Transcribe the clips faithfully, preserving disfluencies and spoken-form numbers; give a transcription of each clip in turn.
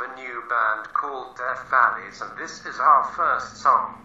a new band called Death Valleys, and this is our first song.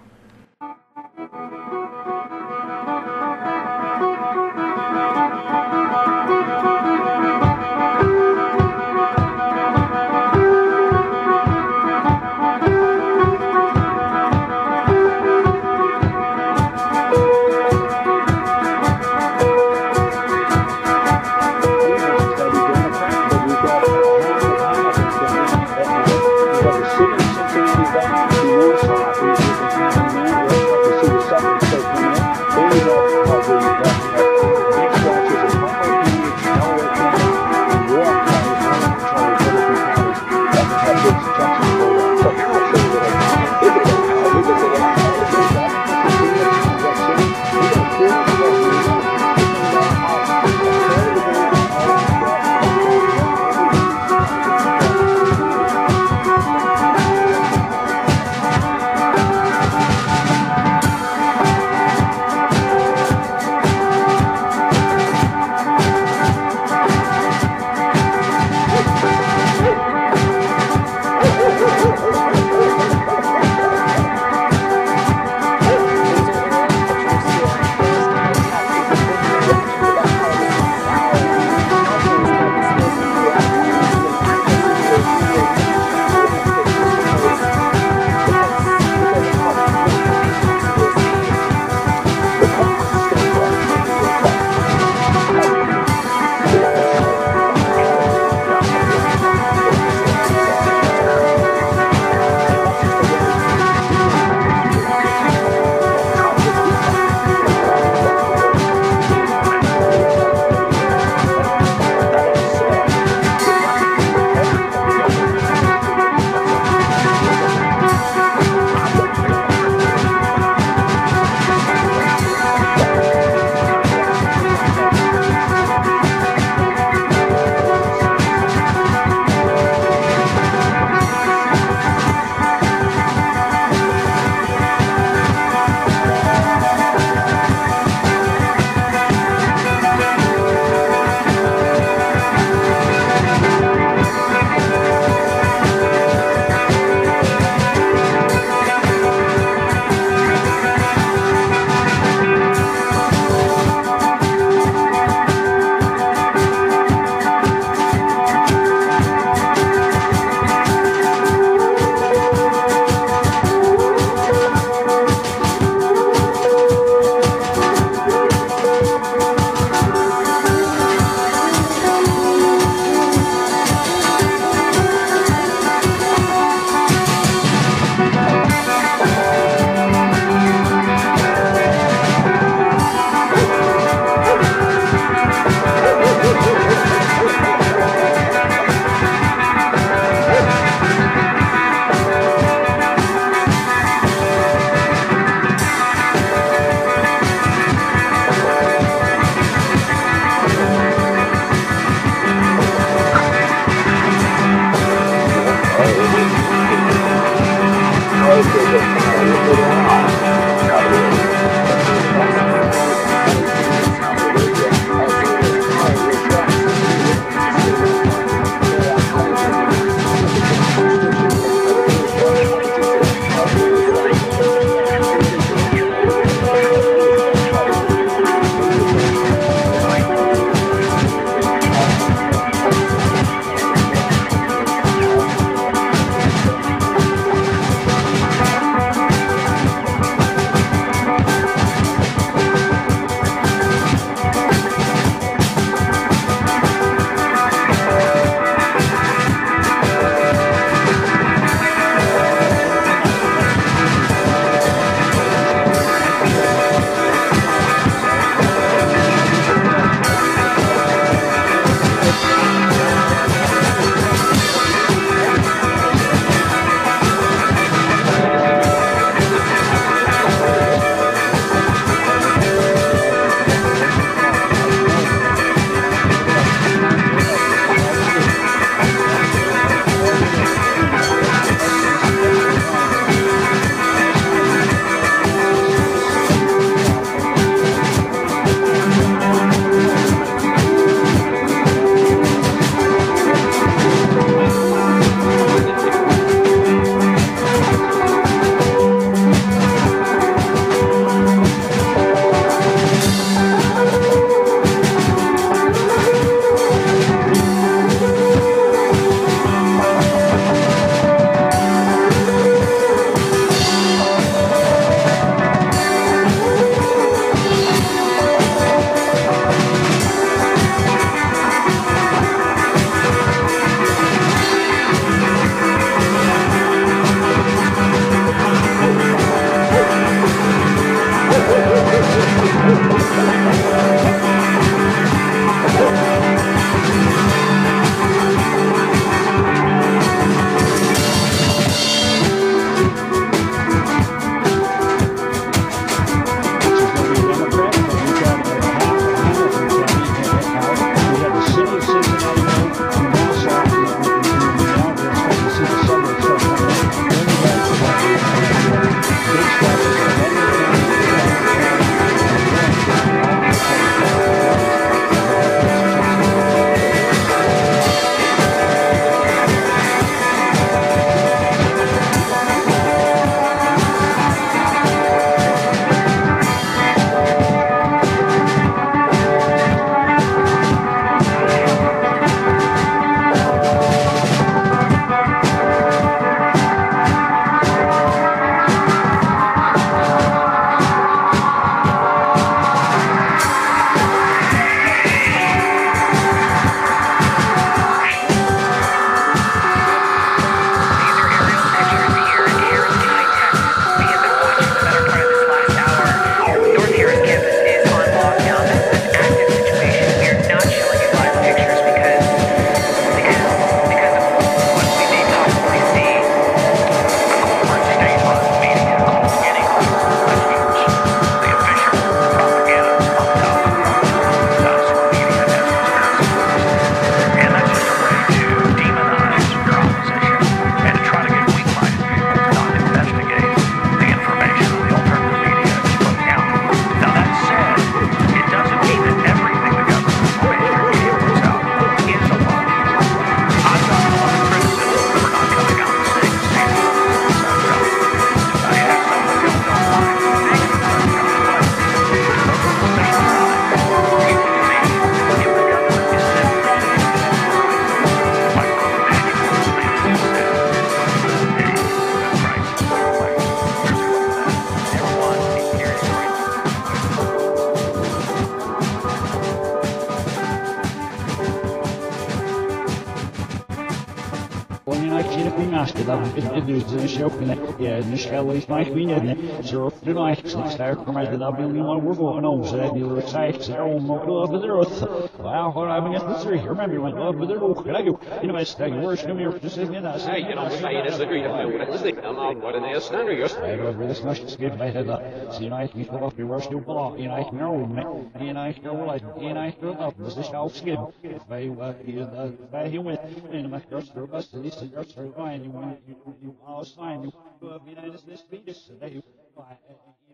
you like to be master, that is the show, yeah, the shell is my queen, and so the night, start from the W one we're going on, so that you're excited, so you're love with the earth. Wow, what I'm against the three. Remember, when love with the earth, can I go? You know, I stay worse than you're just saying that. Hey, you know, say this agree to me, but it's the I'm what an ass standard, you're right over this much to skip my head up. So, you know, I can go up your worst you block, you know, I can know me, you know, I can go like, you know, I can go up, this is how skip. By what you, by you went, and my girls are bust, at least the girls are fine, you want, you, you, all sign, you, you know, this, this, this, this,